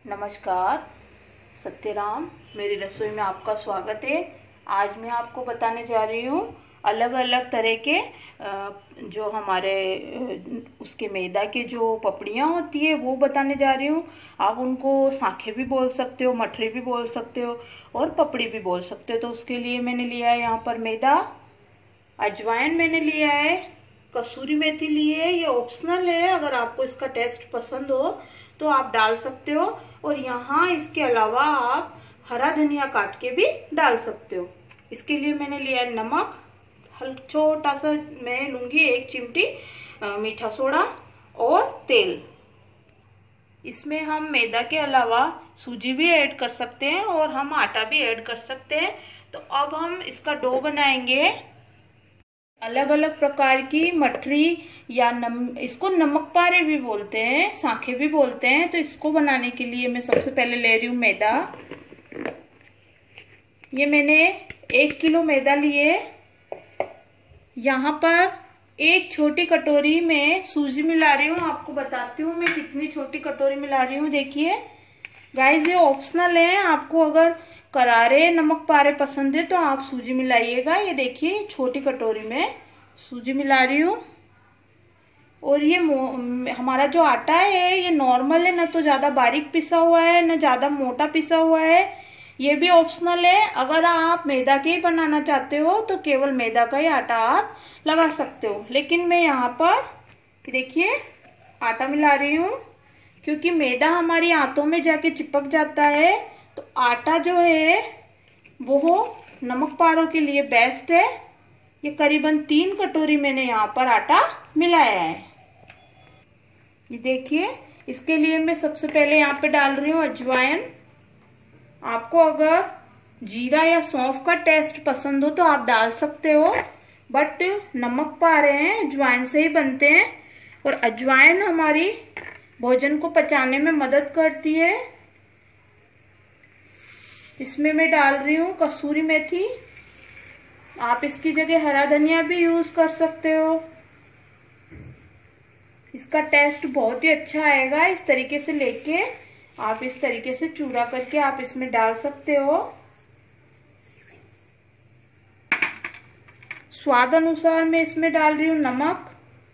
नमस्कार, सत्यराम मेरी रसोई में आपका स्वागत है। आज मैं आपको बताने जा रही हूँ अलग अलग तरह के जो हमारे उसके मैदा के जो पपड़ियाँ होती है वो बताने जा रही हूँ। आप उनको सांखे भी बोल सकते हो, मठरी भी बोल सकते हो और पपड़ी भी बोल सकते हो। तो उसके लिए मैंने लिया है यहाँ पर मैदा, अजवाइन मैंने लिया है, कसूरी मेथी ली है। ये ऑप्शनल है, अगर आपको इसका टेस्ट पसंद हो तो आप डाल सकते हो। और यहाँ इसके अलावा आप हरा धनिया काट के भी डाल सकते हो। इसके लिए मैंने लिया है नमक, छोटा सा मैं लूंगी 1 चिमटी मीठा सोडा और तेल। इसमें हम मैदा के अलावा सूजी भी ऐड कर सकते हैं और हम आटा भी ऐड कर सकते हैं। तो अब हम इसका डो बनाएंगे। अलग अलग प्रकार की मठरी या इसको नमक पारे भी बोलते हैं, सांखे भी बोलते हैं। तो इसको बनाने के लिए मैं सबसे पहले ले रही हूँ मैदा। ये मैंने 1 किलो मैदा लिए। यहाँ पर 1 छोटी कटोरी में सूजी मिला रही हूँ। आपको बताती हूँ मैं कितनी छोटी कटोरी मिला रही हूँ। देखिए गाइस, ये ऑप्शनल है, आपको अगर करारे नमक पारे पसंद है तो आप सूजी मिलाइएगा। ये देखिए छोटी कटोरी में सूजी मिला रही हूँ। और ये हमारा जो आटा है ये नॉर्मल है, ना तो ज्यादा बारीक पिसा हुआ है ना ज्यादा मोटा पिसा हुआ है। ये भी ऑप्शनल है, अगर आप मैदा के ही बनाना चाहते हो तो केवल मैदा का ही आटा आप लगा सकते हो। लेकिन मैं यहाँ पर देखिए आटा मिला रही हूँ, क्योंकि मैदा हमारी आंतों में जाके चिपक जाता है। तो आटा जो है वो नमक पारों के लिए बेस्ट है। ये करीबन 3 कटोरी मैंने यहाँ पर आटा मिलाया है। ये देखिए, इसके लिए मैं सबसे पहले यहाँ पे डाल रही हूँ अजवाइन। आपको अगर जीरा या सौंफ का टेस्ट पसंद हो तो आप डाल सकते हो, बट नमक पारे हैं अजवाइन से ही बनते हैं। और अजवाइन हमारी भोजन को पचाने में मदद करती है। इसमें मैं डाल रही हूँ कसूरी मेथी। आप इसकी जगह हरा धनिया भी यूज कर सकते हो। इसका टेस्ट बहुत ही अच्छा आएगा। इस तरीके से लेके आप इस तरीके से चूरा करके आप इसमें डाल सकते हो। स्वाद अनुसार मैं इसमें डाल रही हूँ नमक।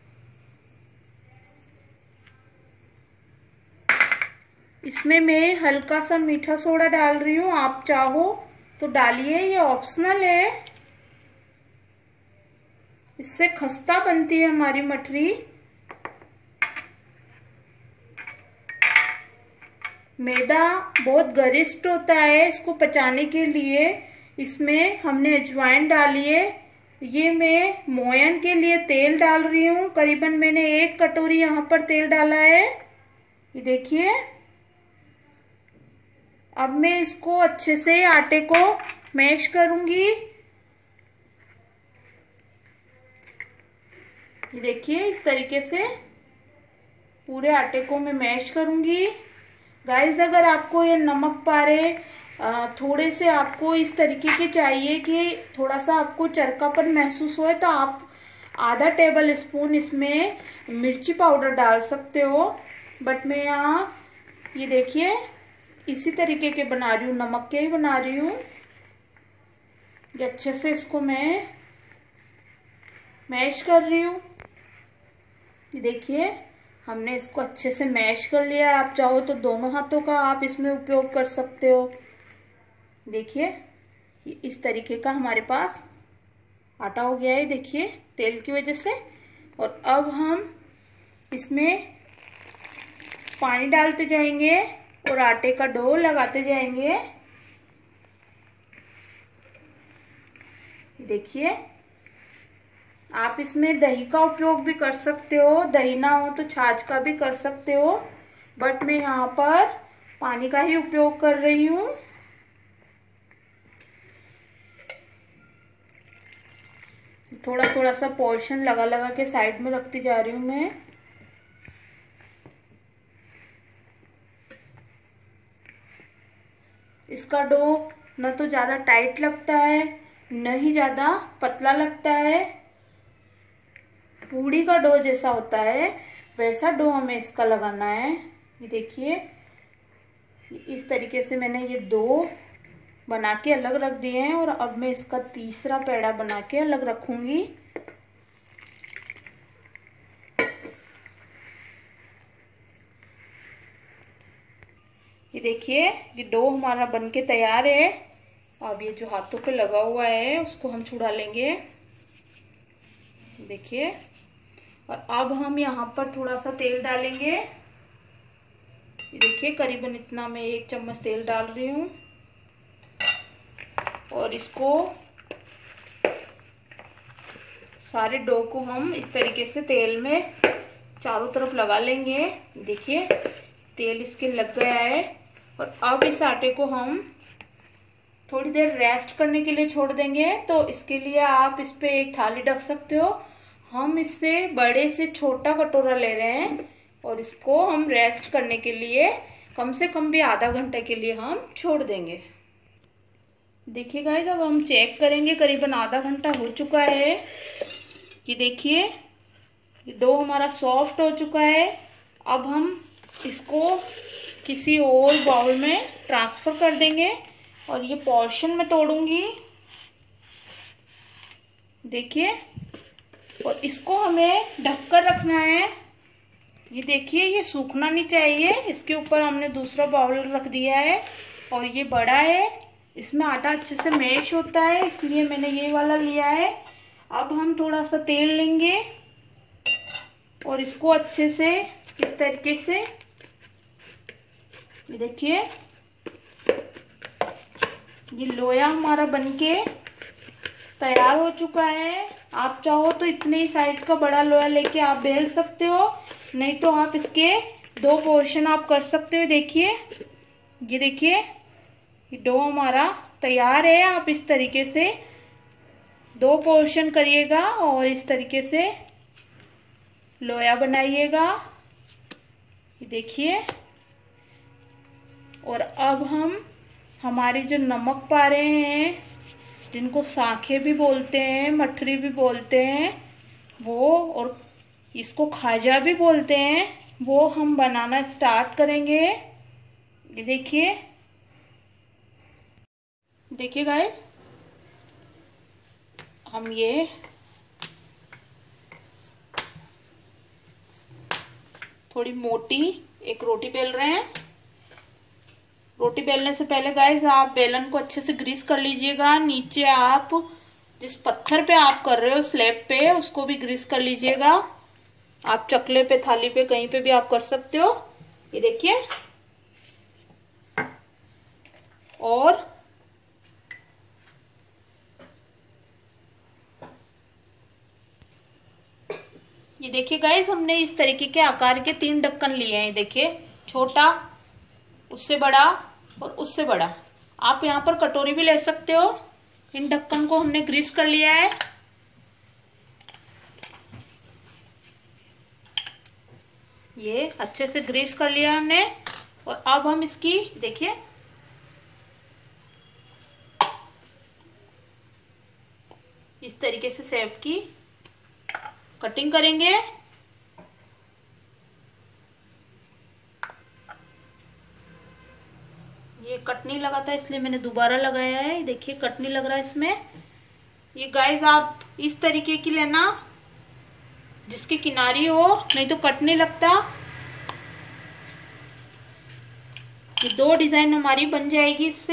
इसमें मैं हल्का सा मीठा सोडा डाल रही हूँ, आप चाहो तो डालिए, ये ऑप्शनल है। इससे खस्ता बनती है हमारी मठरी। मैदा बहुत गरिष्ठ होता है, इसको पचाने के लिए इसमें हमने अजवाइन डाली है। ये मैं मोयन के लिए तेल डाल रही हूँ। करीबन मैंने 1 कटोरी यहाँ पर तेल डाला है। ये देखिए, अब मैं इसको अच्छे से आटे को मैश करूंगी। ये देखिए, इस तरीके से पूरे आटे को मैं मैश करूंगी। गाइस, अगर आपको ये नमक पारे थोड़े से आपको इस तरीके के चाहिए कि थोड़ा सा आपको चरकापन महसूस हो, तो आप आधा टेबल स्पून इसमें मिर्ची पाउडर डाल सकते हो। बट मैं यहाँ ये देखिए इसी तरीके के बना रही हूँ, नमक के ही बना रही हूँ। ये अच्छे से इसको मैं मैश कर रही हूँ। ये देखिए, हमने इसको अच्छे से मैश कर लिया। आप चाहो तो दोनों हाथों का आप इसमें उपयोग कर सकते हो। देखिए, इस तरीके का हमारे पास आटा हो गया है, देखिए तेल की वजह से। और अब हम इसमें पानी डालते जाएंगे और आटे का डो लगाते जाएंगे। देखिए, आप इसमें दही का उपयोग भी कर सकते हो, दही ना हो तो छाछ का भी कर सकते हो, बट मैं यहाँ पर पानी का ही उपयोग कर रही हूँ। थोड़ा थोड़ा सा पोर्शन लगा लगा के साइड में रखती जा रही हूँ मैं। इसका डो न तो ज्यादा टाइट लगता है न ही ज्यादा पतला लगता है। पूड़ी का डो जैसा होता है वैसा डो हमें इसका लगाना है। ये देखिए, इस तरीके से मैंने ये 2 बना के अलग रख दिए हैं और अब मैं इसका तीसरा पेड़ा बना के अलग रखूंगी। ये देखिए, ये डो हमारा बनके तैयार है। अब ये जो हाथों पे लगा हुआ है उसको हम छुड़ा लेंगे, देखिए। और अब हम यहाँ पर थोड़ा सा तेल डालेंगे। ये देखिए, करीबन इतना मैं 1 चम्मच तेल डाल रही हूँ और इसको सारे डो को हम इस तरीके से तेल में चारों तरफ लगा लेंगे। देखिए, तेल इसके लग गया है। और अब इस आटे को हम थोड़ी देर रेस्ट करने के लिए छोड़ देंगे। तो इसके लिए आप इस पे एक थाली ढक सकते हो। हम इससे बड़े से छोटा कटोरा ले रहे हैं और इसको हम रेस्ट करने के लिए कम से कम भी आधा घंटे के लिए हम छोड़ देंगे। देखिए गाइस, अब हम चेक करेंगे, करीबन आधा घंटा हो चुका है। ये देखिए, ये डो हमारा सॉफ्ट हो चुका है। अब हम इसको किसी और बाउल में ट्रांसफर कर देंगे और ये पोर्शन में तोड़ूंगी, देखिए। और इसको हमें ढककर रखना है। ये देखिए, ये सूखना नहीं चाहिए। इसके ऊपर हमने दूसरा बाउल रख दिया है और ये बड़ा है, इसमें आटा अच्छे से मैश होता है, इसलिए मैंने ये वाला लिया है। अब हम थोड़ा सा तेल लेंगे और इसको अच्छे से इस तरीके से, ये देखिए, ये लोया हमारा बनके तैयार हो चुका है। आप चाहो तो इतने ही साइज का बड़ा लोया लेके आप बेल सकते हो, नहीं तो आप इसके 2 पोर्शन आप कर सकते हो। देखिए, ये देखिए, ये डो हमारा तैयार है। आप इस तरीके से 2 पोर्शन करिएगा और इस तरीके से लोया बनाइएगा, ये देखिए। और अब हम हमारी जो नमक पारे हैं, जिनको सांखे भी बोलते हैं, मठरी भी बोलते हैं, वो, और इसको खाजा भी बोलते हैं, वो हम बनाना स्टार्ट करेंगे। ये देखिए, देखिए गाइस, हम ये थोड़ी मोटी एक रोटी बेल रहे हैं। रोटी बेलने से पहले गाइस, आप बेलन को अच्छे से ग्रीस कर लीजिएगा। नीचे आप जिस पत्थर पे आप कर रहे हो, स्लैब पे, उसको भी ग्रीस कर लीजिएगा। आप चकले पे, थाली पे, कहीं पे भी आप कर सकते हो। ये देखिए, और ये देखिए गाइस, हमने इस तरीके के आकार के 3 ढक्कन लिए हैं। देखिए, छोटा, उससे बड़ा और उससे बड़ा। आप यहाँ पर कटोरी भी ले सकते हो। इन ढक्कन को हमने ग्रीस कर लिया है। ये अच्छे से ग्रीस कर लिया हमने। और अब हम इसकी, देखिए, इस तरीके से शेप की कटिंग करेंगे। ये कट नहीं लगा था, इसलिए मैंने दोबारा लगाया है। देखिए, कट नहीं लग रहा है इसमें। ये गाइस, आप इस तरीके की लेना जिसकी किनारी हो, नहीं तो कट नहीं लगता। ये 2 डिजाइन हमारी बन जाएगी इससे।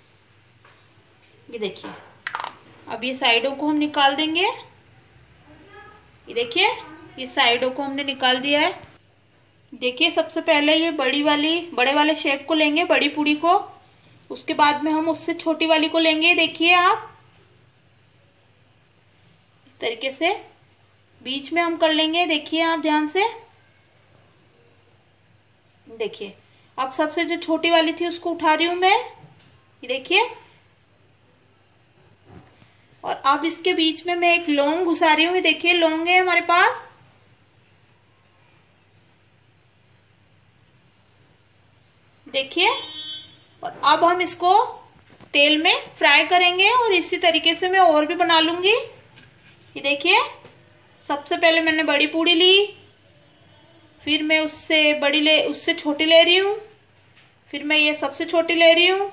ये देखिए, अब ये साइडों को हम निकाल देंगे। ये देखिए, ये साइडों को हमने निकाल दिया है। देखिए, सबसे पहले ये बड़े वाले शेप को लेंगे, बड़ी पूड़ी को। उसके बाद में हम उससे छोटी वाली को लेंगे। देखिए, आप इस तरीके से बीच में हम कर लेंगे। देखिए, आप ध्यान से देखिए। अब सबसे जो छोटी वाली थी उसको उठा रही हूं मैं, ये देखिए। और अब इसके बीच में मैं एक लौंग घुसा रही हूँ। देखिए, लौंग है हमारे पास। देखिए, और अब हम इसको तेल में फ्राई करेंगे और इसी तरीके से मैं और भी बना लूंगी। ये देखिए, सबसे पहले मैंने बड़ी पूड़ी ली, फिर मैं उससे छोटी ले रही हूँ, फिर मैं ये सबसे छोटी ले रही हूँ,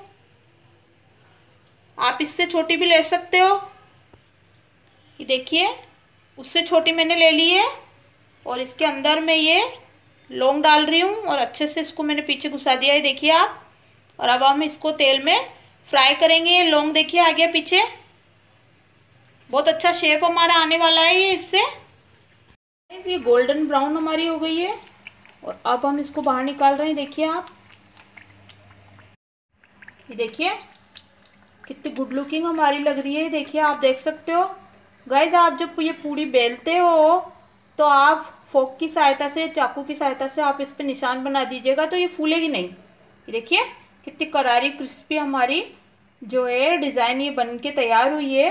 आप इससे छोटी भी ले सकते हो। ये देखिए उससे छोटी मैंने ले ली है और इसके अंदर मैं ये लौंग डाल रही हूँ और अच्छे से इसको मैंने पीछे घुसा दिया है, देखिए आप। और अब हम इसको तेल में फ्राई करेंगे। ये लौंग देखिए आगे पीछे, बहुत अच्छा शेप हमारा आने वाला है ये इससे। ये गोल्डन ब्राउन हमारी हो गई है और अब हम इसको बाहर निकाल रहे हैं, देखिए आप। ये देखिए कितनी गुड लुकिंग हमारी लग रही है, देखिए आप देख सकते हो। गाइस आप जब ये पूरी बेलते हो तो आप फोक की सहायता से, चाकू की सहायता से आप इस पे निशान बना दीजिएगा तो ये फूलेगी नहीं। ये देखिए कितनी करारी क्रिस्पी हमारी जो है डिजाइन ये बन के तैयार हुई है।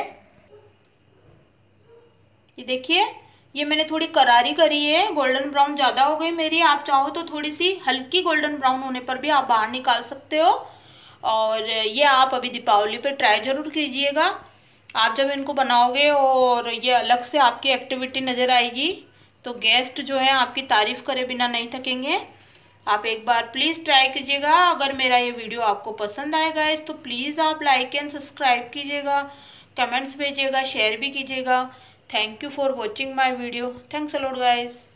ये देखिए ये मैंने थोड़ी करारी करी है, गोल्डन ब्राउन ज्यादा हो गई मेरी। आप चाहो तो थोड़ी सी हल्की गोल्डन ब्राउन होने पर भी आप बाहर निकाल सकते हो। और ये आप अभी दीपावली पे ट्राई जरूर कीजिएगा। आप जब इनको बनाओगे और ये अलग से आपकी एक्टिविटी नजर आएगी तो गेस्ट जो है आपकी तारीफ करे बिना नहीं थकेंगे। आप एक बार प्लीज ट्राई कीजिएगा। अगर मेरा ये वीडियो आपको पसंद आएगा तो प्लीज आप लाइक एंड सब्सक्राइब कीजिएगा, कमेंट्स भेजिएगा, शेयर भी कीजिएगा। Thank you for watching my video. Thanks a lot guys.